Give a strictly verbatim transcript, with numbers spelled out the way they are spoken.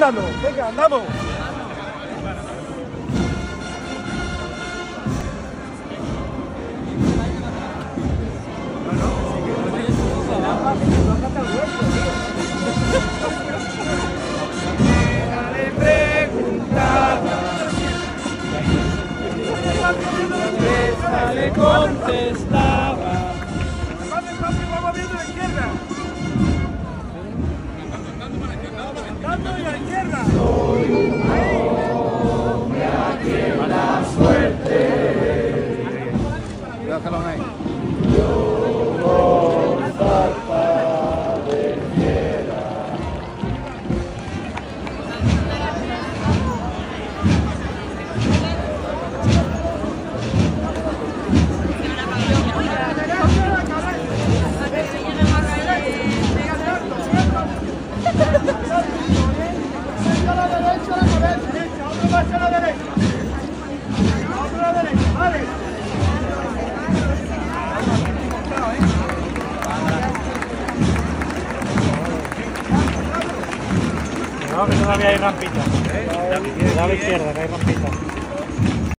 andando. Venga, andamos. Le preguntaba, esta le contestaba. Vamos viendo la izquierda. Andando a la izquierda. Ahí. La suerte. Déjalo ahí. No, que todavía hay rampita. ¿Eh? A la izquierda, que hay rampita.